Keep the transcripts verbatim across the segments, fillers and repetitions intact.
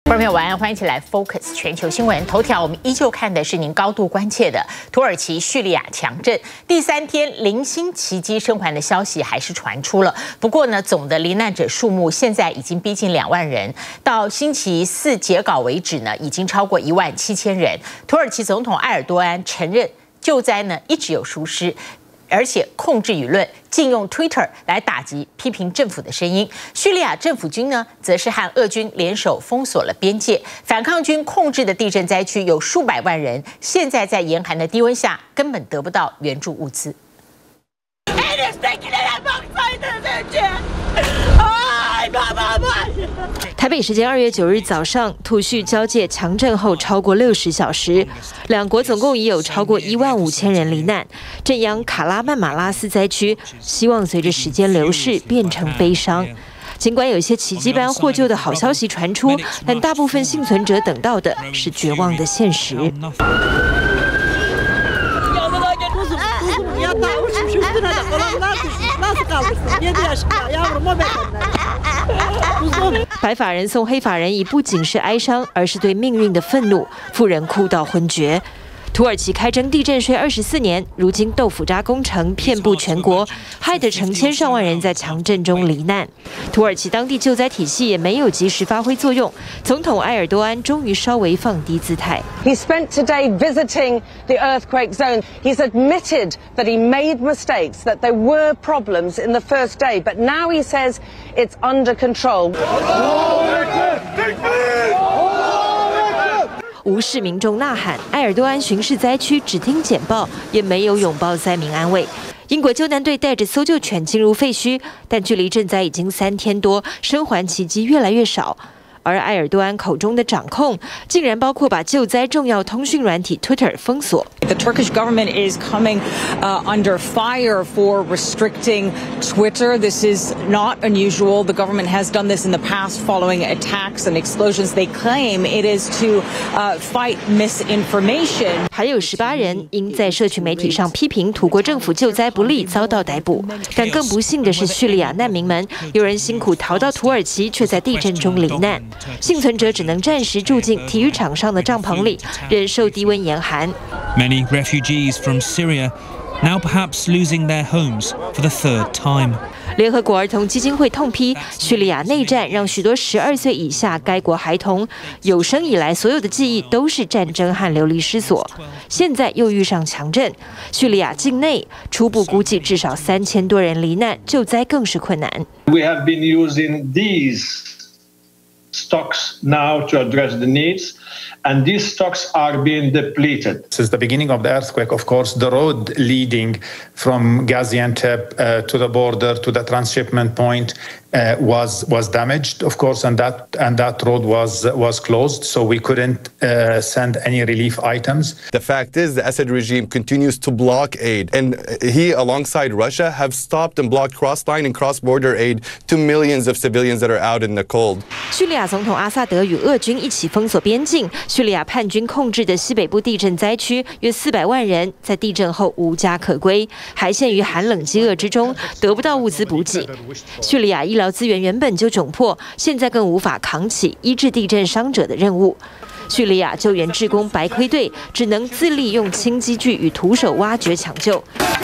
观众朋友晚安，欢迎一起来 Focus 全球新闻头条。我们依旧看的是您高度关切的土耳其叙利亚强震，第三天零星奇迹生还的消息还是传出了。不过呢，总的罹难者数目现在已经逼近两万人，到星期四截稿为止呢，已经超过一万七千人。土耳其总统埃尔多安承认救灾呢一直有疏失，而且控制舆论，禁用 Twitter 来打击批评政府的声音。叙利亚政府军呢，则是和俄军联手封锁了边界。反抗军控制的地震灾区有数百万人，现在在严寒的低温下，根本得不到援助物资。 台北时间二月九日早上，土叙交界强震后超过六十小时，两国总共已有超过一万五千人罹难。震央卡拉曼马拉斯灾区，希望随着时间流逝变成悲伤。尽管有些奇迹般获救的好消息传出，但大部分幸存者等到的是绝望的现实。白发人送黑发人，已不仅是哀伤，而是对命运的愤怒。妇人哭到昏厥。土耳其开征地震税二十四年，如今豆腐渣工程遍布全国，害得成千上万人在强震中罹难。土耳其当地救灾体系也没有及时发挥作用，总统埃尔多安终于稍微放低姿态。 He spent today visiting the earthquake zone. He's admitted that he made mistakes, that there were problems in the first day, but now he says it's under control. 无视民众呐喊，埃尔多安巡视灾区，只听简报，也没有拥抱灾民安慰。英国救难队带着搜救犬进入废墟，但距离震灾已经三天多，生还奇迹越来越少。而埃尔多安口中的掌控，竟然包括把救灾重要通讯软体 Twitter 封锁。 The Turkish government is coming uh, under fire for restricting Twitter. This is not unusual. The government has done this in the past following attacks and explosions. They claim it is to uh, fight misinformation. 还有十八人因在社群媒体上批评土国政府救灾不力遭到逮捕。但更不幸的是，叙利亚难民们，有人辛苦逃到土耳其，却在地震中罹难。幸存者只能暂时住进体育场上的帐篷里，忍受低温严寒。 Many refugees from Syria now perhaps losing their homes for the third time. 联合国儿童基金会痛批叙利亚内战让许多十二岁以下该国孩童有生以来所有的记忆都是战争和流离失所，现在又遇上强震，叙利亚境内初步估计至少三千多人罹难，救灾更是困难。 We have been using these stocks now to address the needs, and these stocks are being depleted. Since the beginning of the earthquake, of course, the road leading from Gaziantep uh, to the border to the transshipment point uh, was was damaged, of course, and that and that road was was closed, so we couldn't uh, send any relief items. The fact is, the Assad regime continues to block aid, and he, alongside Russia, have stopped and blocked cross-line and cross-border aid to millions of civilians that are out in the cold. 叙利亚总统阿萨德与俄军一起封锁边境。叙利亚叛军控制的西北部地震灾区约四百万人在地震后无家可归，还陷于寒冷饥饿之中，得不到物资补给。叙利亚医疗资源原本就窘迫，现在更无法扛起医治地震伤者的任务。叙利亚救援志工白盔队只能自力用轻机具与徒手挖掘抢救。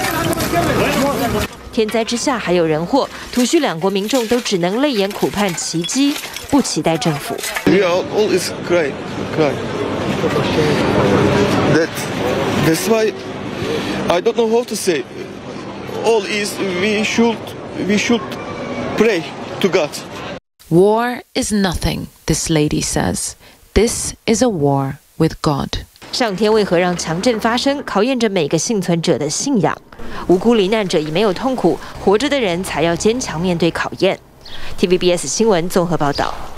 天灾之下还有人祸，土叙两国民众都只能泪眼苦盼奇迹，不期待政府。 We are always cry, cry. That, that's why I don't know how to say. All is we should, we should pray to God. War is nothing, this lady says. This is a war with God. 上天为何让强震发生，考验着每个幸存者的信仰。无辜罹难者已没有痛苦，活着的人才要坚强面对考验。T V B S 新闻综合报道。